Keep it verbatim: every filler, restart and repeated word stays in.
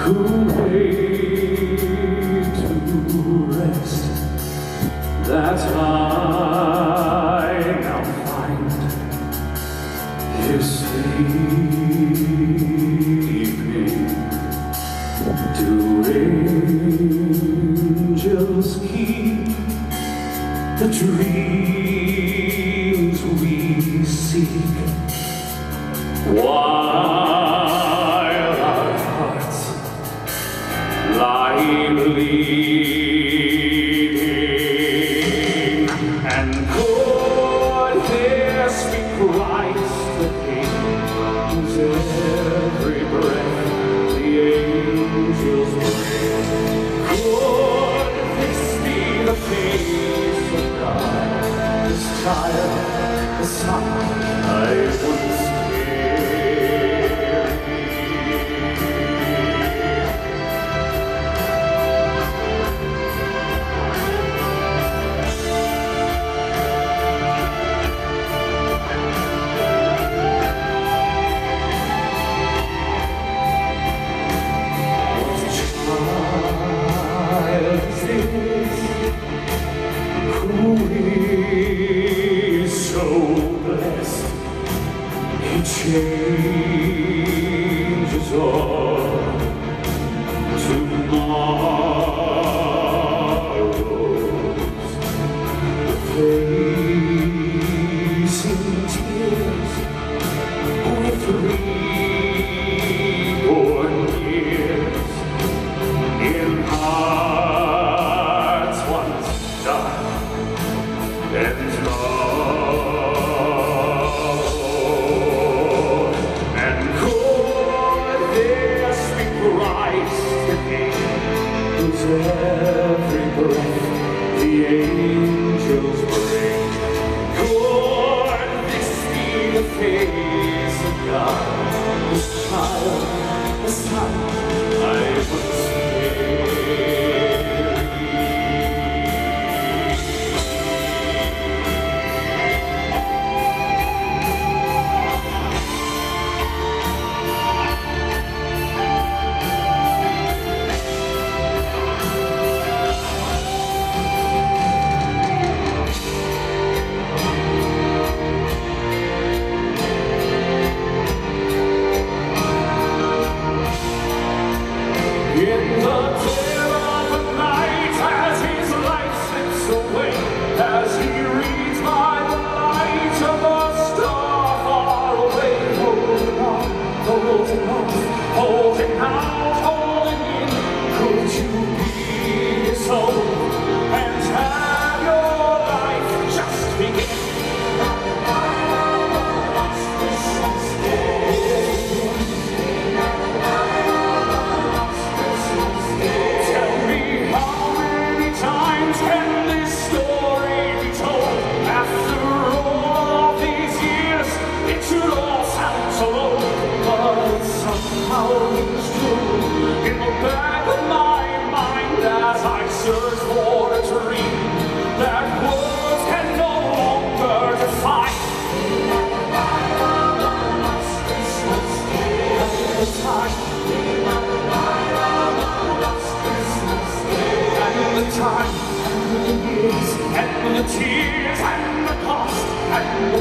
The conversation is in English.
That I now find you sleeping. Do angels keep the dreams we seek, while our hearts lie bleeding? And could this be Christ the King, whose every breath the angels bring? Could this be the face of God, this child, the Son I once changes all tomorrows, facing tears with reborn years in hearts once dark and strong. Every breath the angels bring. Could this be the face of God, this child, the Son I once holding out, holding in. Could you be his soul and have your life just begin? Tell me, how many times can this story be told? After all of these years, it should all sound so old. But somehow it's true in the back of my mind as I search for a dream that words can no longer define. And the time, and the time, and the years, and the tears, and the cost, and the